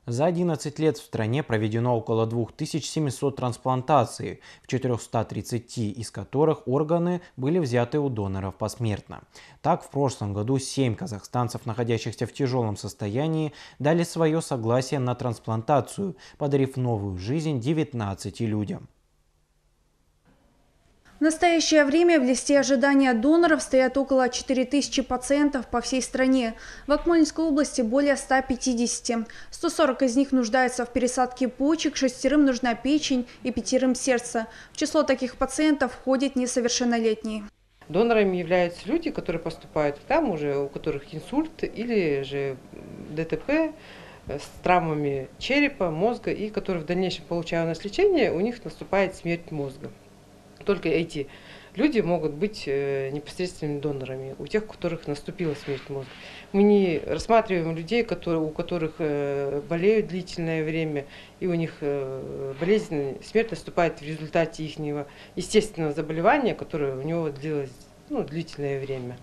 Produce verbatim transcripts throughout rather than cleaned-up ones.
За одиннадцать лет в стране проведено около двух тысяч семисот трансплантаций, в четырёхстах тридцати из которых органы были взяты у доноров посмертно. Так, в прошлом году семь казахстанцев, находящихся в тяжелом состоянии, дали свое согласие на трансплантацию, подарив новую жизнь девятнадцати людям. В настоящее время в листе ожидания доноров стоят около четырёх тысяч пациентов по всей стране. В Акмолинской области более ста пятидесяти. сто сорок из них нуждаются в пересадке почек, шестерым нужна печень и пятерым сердце. В число таких пациентов входят несовершеннолетние. Донорами являются люди, которые поступают там уже, у которых инсульт или же ДТП с травмами черепа, мозга, и которые в дальнейшем, получая у нас лечение, у них наступает смерть мозга. Только эти люди могут быть непосредственными донорами, у тех, у которых наступила смерть мозга. Мы не рассматриваем людей, которые, у которых болеют длительное время, и у них болезнь, смерть наступает в результате их естественного заболевания, которое у него длилось ну, длительное время.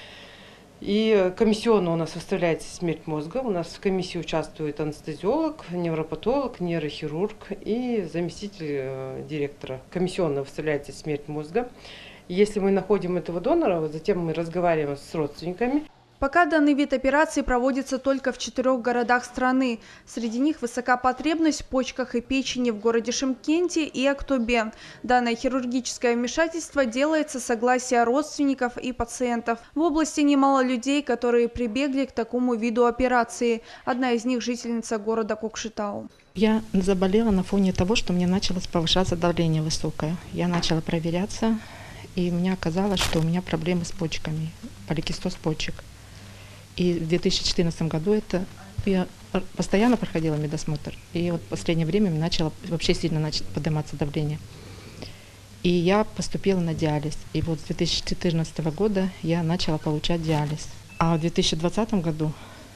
И комиссионно у нас выставляется смерть мозга. У нас в комиссии участвует анестезиолог, невропатолог, нейрохирург и заместитель директора. Комиссионно выставляется смерть мозга. Если мы находим этого донора, затем мы разговариваем с родственниками. Пока данный вид операции проводится только в четырех городах страны. Среди них высока потребность в почках и печени в городе Шымкенте и Актобе. Данное хирургическое вмешательство делается с согласия родственников и пациентов. В области немало людей, которые прибегли к такому виду операции. Одна из них – жительница города Кокшетау. Я заболела на фоне того, что у меня началось повышаться давление высокое. Я начала проверяться, и мне оказалось, что у меня проблемы с почками, поликистоз почек. И в две тысячи четырнадцатом году это я постоянно проходила медосмотр. И вот в последнее время начало вообще сильно начать подниматься давление. И я поступила на диализ. И вот с две тысячи четырнадцатого года я начала получать диализ. А в две тысячи двадцатом году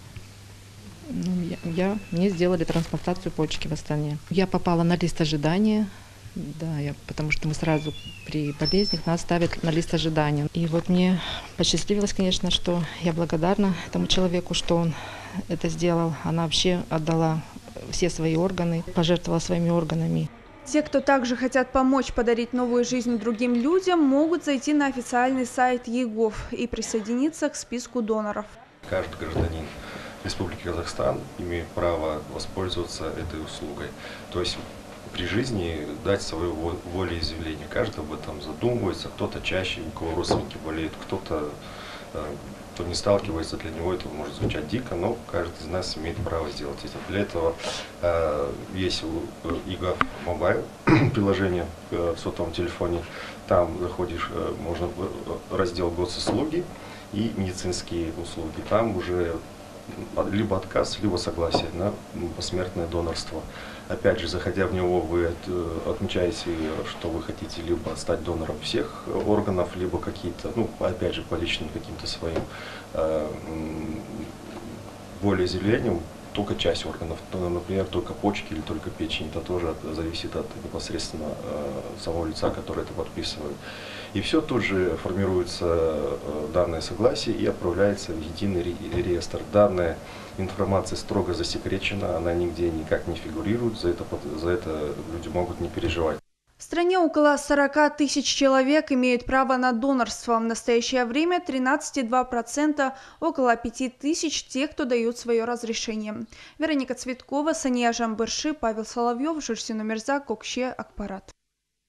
ну, я, я, мне сделали трансплантацию почки в Астане. Я попала на лист ожидания. Да, я, потому что мы сразу при болезнях нас ставят на лист ожидания. И вот мне посчастливилось, конечно, что я благодарна этому человеку, что он это сделал. Она вообще отдала все свои органы, пожертвовала своими органами. Те, кто также хотят помочь подарить новую жизнь другим людям, могут зайти на официальный сайт ЕГОВ и присоединиться к списку доноров. Каждый гражданин Республики Казахстан имеет право воспользоваться этой услугой. То есть при жизни дать свое волеизъявление. Каждый об этом задумывается, кто-то чаще, у кого родственники болеют, кто-то, кто не сталкивается, для него это может звучать дико, но каждый из нас имеет право сделать это. Для этого э, есть у ИГА Мобайл приложение в сотовом телефоне, там заходишь, можно в раздел госуслуги и медицинские услуги, там уже либо отказ, либо согласие на посмертное донорство. Опять же, заходя в него, вы отмечаете, что вы хотите либо стать донором всех органов, либо какие-то, ну, опять же, по личным каким-то своим э, волеизъявлениям, только часть органов, например, только почки или только печень. Это тоже зависит от непосредственно э, самого лица, который это подписывает. И все тут же формируется э, данное согласие и отправляется в единый ре реестр. Данная информация строго засекречена, она нигде никак не фигурирует, за это, за это люди могут не переживать. В стране около сорока тысяч человек имеют право на донорство. В настоящее время тринадцать и два десятых процента, около пяти тысяч тех, кто дают свое разрешение. Вероника Цветкова, Сания Жамбырши, Павел Соловьев, Журсин Умерзак, Кокше, Акпарат.